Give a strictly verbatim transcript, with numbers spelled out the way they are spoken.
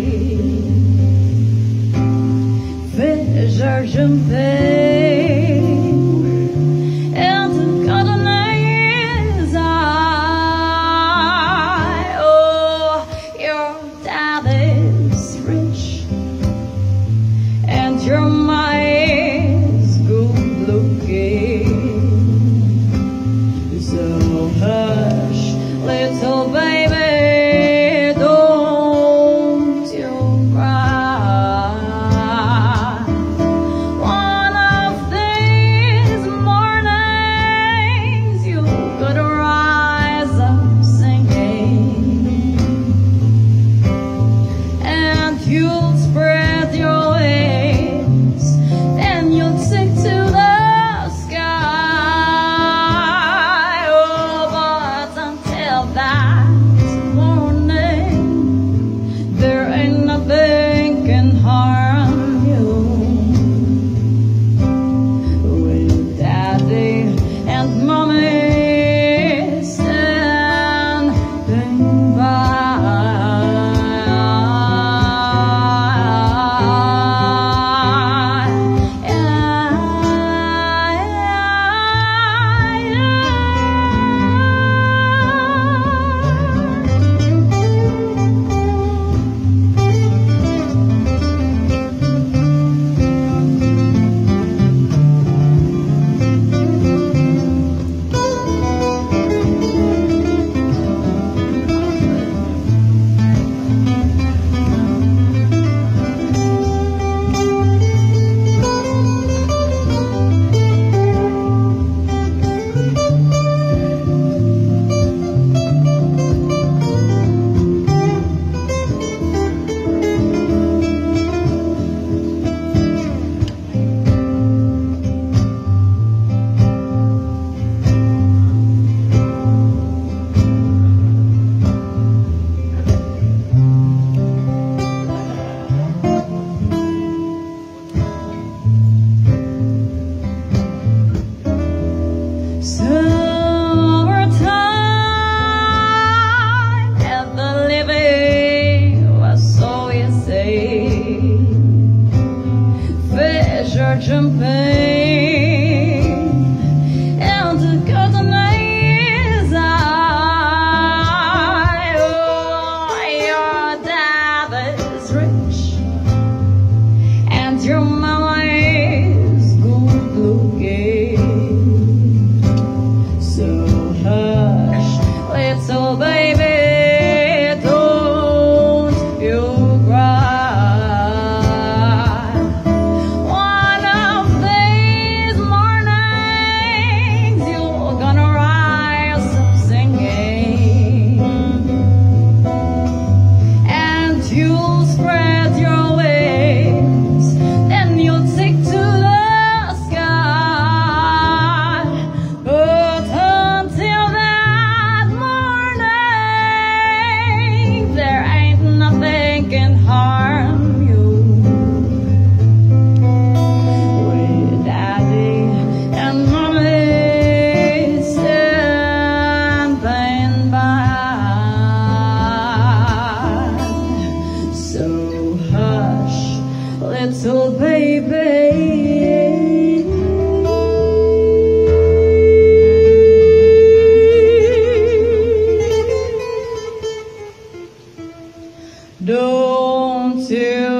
Fish are jumping into cotton eyes. I, oh, your daddy's rich and your mom's good looking. So hush, little baby, don't you cry. One of these mornings you could rise up singing, and you'll spread your wings, then you'll stick to the sky. Oh, but until that morning, there ain't nothing can harm you. With daddy and mommy standing by. Summertime and the living was so easy. Fish are jumping into cotton eyes. I, oh, your dad is rich and your mama is good looking. So hush, little baby, don't you cry. One of these mornings you're gonna rise up singing, and you'll spread your wings, then you'll take to the sky. But until that morning, there ain't nothing can harm you. With daddy and mommy standing by. So hush, little baby, don't you